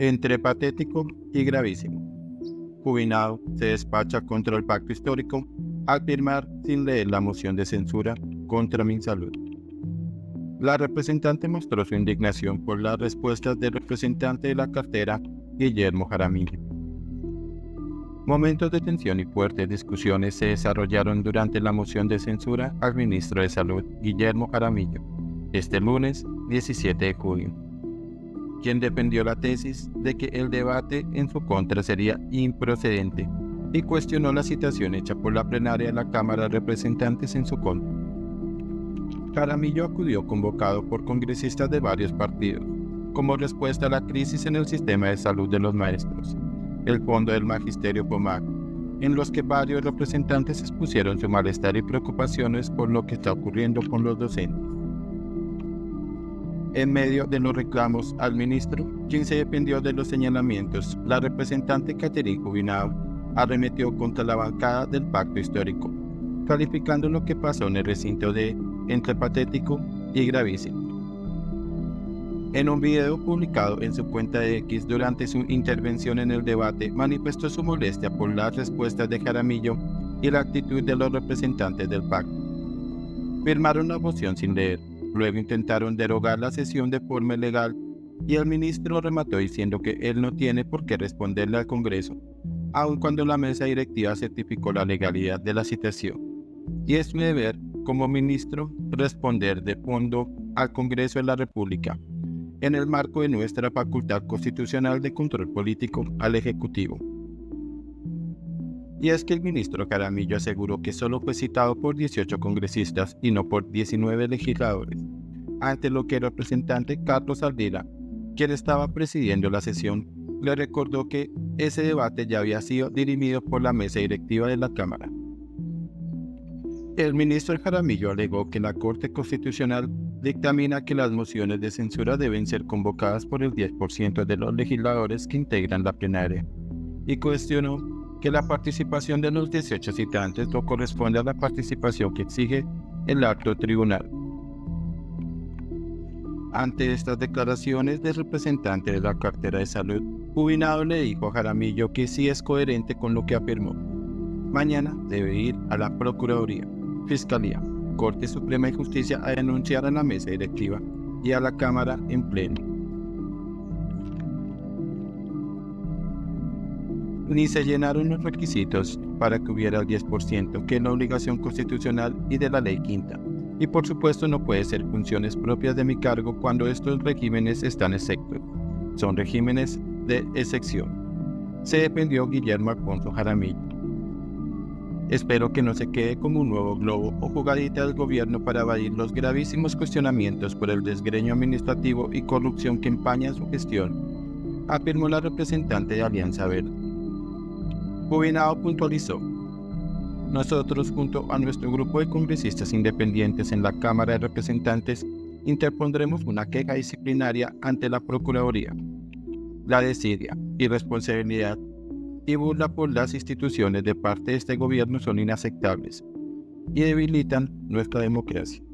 Entre patético y gravísimo. Jubinado se despacha contra el pacto histórico al firmar sin leer la moción de censura contra Minsalud. La representante mostró su indignación por las respuestas del representante de la cartera, Guillermo Jaramillo. Momentos de tensión y fuertes discusiones se desarrollaron durante la moción de censura al ministro de Salud, Guillermo Jaramillo, este lunes 17 de junio, quien defendió la tesis de que el debate en su contra sería improcedente y cuestionó la citación hecha por la plenaria de la Cámara de Representantes en su contra. Jaramillo acudió convocado por congresistas de varios partidos, como respuesta a la crisis en el sistema de salud de los maestros, el Fondo del Magisterio POMAC, en los que varios representantes expusieron su malestar y preocupaciones por lo que está ocurriendo con los docentes. En medio de los reclamos al ministro, quien se defendió de los señalamientos, la representante Catherine Jubinado arremetió contra la bancada del pacto histórico, calificando lo que pasó en el recinto de entre patético y gravísimo. En un video publicado en su cuenta de X durante su intervención en el debate, manifestó su molestia por las respuestas de Jaramillo y la actitud de los representantes del pacto. Firmaron la moción sin leer. Luego intentaron derogar la sesión de forma ilegal y el ministro remató diciendo que él no tiene por qué responderle al Congreso, aun cuando la mesa directiva certificó la legalidad de la citación. Y es mi deber, como ministro, responder de fondo al Congreso de la República, en el marco de nuestra facultad constitucional de control político al Ejecutivo. Y es que el ministro Jaramillo aseguró que solo fue citado por 18 congresistas y no por 19 legisladores, ante lo que el representante Carlos Ardila, quien estaba presidiendo la sesión, le recordó que ese debate ya había sido dirimido por la mesa directiva de la Cámara. El ministro Jaramillo alegó que la Corte Constitucional dictamina que las mociones de censura deben ser convocadas por el 10% de los legisladores que integran la plenaria, y cuestionó que la participación de los 18 citantes no corresponde a la participación que exige el alto tribunal. Ante estas declaraciones del representante de la cartera de salud, Jubinado le dijo a Jaramillo que sí es coherente con lo que afirmó. Mañana debe ir a la Procuraduría, Fiscalía, Corte Suprema de Justicia a denunciar a la mesa directiva y a la Cámara en pleno. Ni se llenaron los requisitos para que hubiera el 10%, que es la obligación constitucional y de la ley quinta. Y por supuesto no puede ser funciones propias de mi cargo cuando estos regímenes están exceptos. Son regímenes de excepción. Se defendió Guillermo Alfonso Jaramillo. Espero que no se quede como un nuevo globo o jugadita del gobierno para evadir los gravísimos cuestionamientos por el desgreño administrativo y corrupción que empañan su gestión, afirmó la representante de Alianza Verde. Jubinado puntualizó: nosotros, junto a nuestro grupo de congresistas independientes en la Cámara de Representantes, interpondremos una queja disciplinaria ante la Procuraduría. La desidia, irresponsabilidad y burla por las instituciones de parte de este gobierno son inaceptables y debilitan nuestra democracia.